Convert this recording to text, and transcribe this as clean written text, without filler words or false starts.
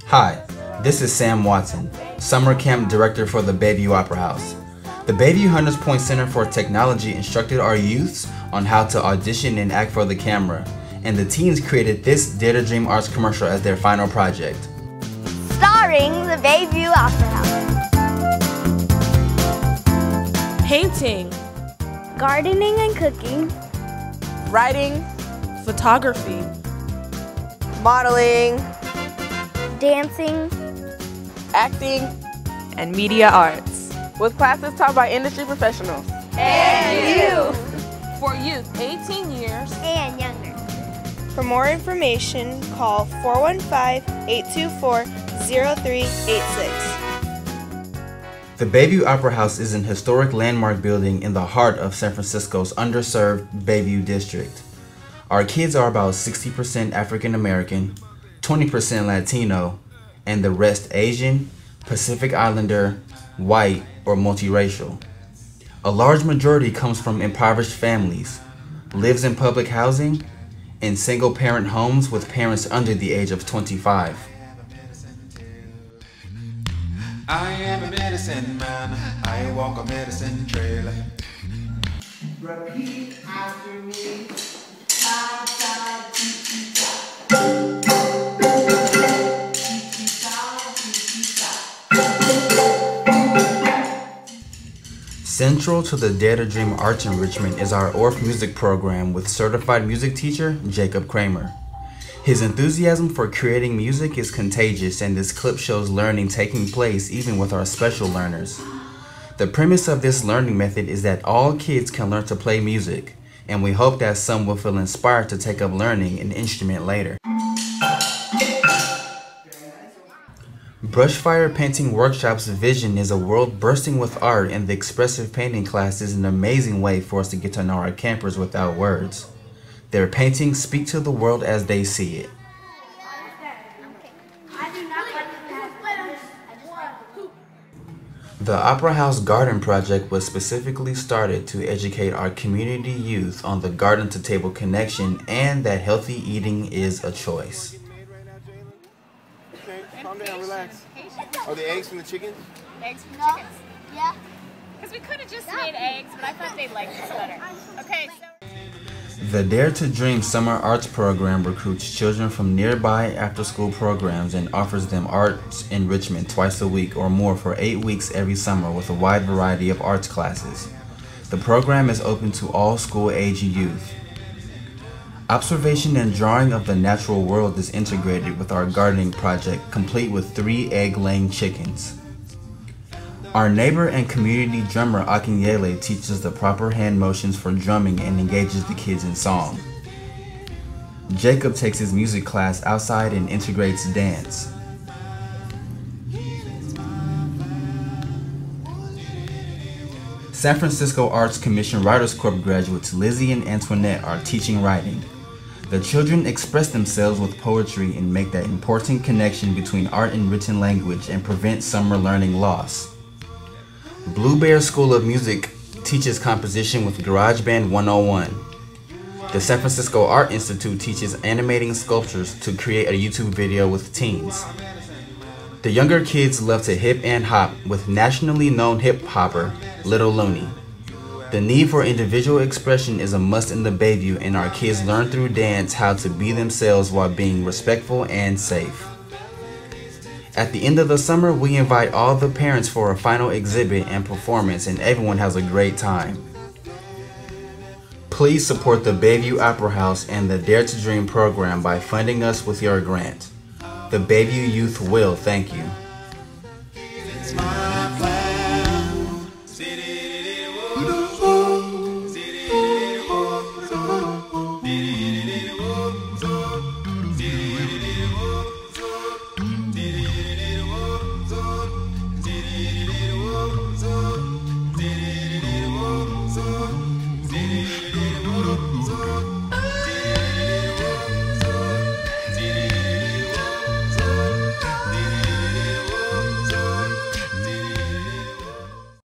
Hi, this is Sam Watson, Summer Camp Director for the Bayview Opera House. The Bayview Hunters Point Center for Technology instructed our youths on how to audition and act for the camera, and the teens created this Dare to Dream Arts commercial as their final project. Starring the Bayview Opera House. Painting, Gardening and cooking. Writing, photography, modeling, Dancing. acting, and media arts. with classes taught by industry professionals. For youth 18 years And younger. For more information, call 415-824-0386. The Bayview Opera House is an historic landmark building in the heart of San Francisco's underserved Bayview district. Our kids are about 60% African American, 20% Latino, and the rest Asian, Pacific Islander, white, or multiracial. A large majority comes from impoverished families, lives in public housing, and single-parent homes with parents under the age of 25. I am a medicine man, I walk a medicine trail. Repeat after me. Central to the Dare to Dream Arts Enrichment is our ORF music program with certified music teacher Jacob Kramer. His enthusiasm for creating music is contagious, and this clip shows learning taking place even with our special learners. The premise of this learning method is that all kids can learn to play music, and we hope that some will feel inspired to take up learning an instrument later. Brushfire Painting Workshop's vision is a world bursting with art, and the expressive painting class is an amazing way for us to get to know our campers without words. Their paintings speak to the world as they see it. The Opera House Garden Project was specifically started to educate our community youth on the garden-to-table connection and that healthy eating is a choice. Okay, calm down, relax. Are the eggs from the chickens? Eggs from chickens. Yeah. Because we could have just made eggs, but I thought they'd like this better. Okay, so... The Dare to Dream Summer Arts Program recruits children from nearby after-school programs and offers them arts enrichment twice a week or more for 8 weeks every summer with a wide variety of arts classes. The program is open to all school-age youth. Observation and drawing of the natural world is integrated with our gardening project, complete with 3 egg-laying chickens. Our neighbor and community drummer Akinyele teaches the proper hand motions for drumming and engages the kids in song. Jacob takes his music class outside and integrates dance. San Francisco Arts Commission Writers Corp graduates Lizzie and Antoinette are teaching writing. The children express themselves with poetry and make that important connection between art and written language and prevent summer learning loss. Blue Bear School of Music teaches composition with GarageBand 101. The San Francisco Art Institute teaches animating sculptures to create a YouTube video with teens. The younger kids love to hip and hop with nationally known hip hopper Little Looney. The need for individual expression is a must in the Bayview, and our kids learn through dance how to be themselves while being respectful and safe. At the end of the summer, we invite all the parents for a final exhibit and performance, and everyone has a great time. Please support the Bayview Opera House and the Dare to Dream program by funding us with your grant. The Bayview youth will thank you.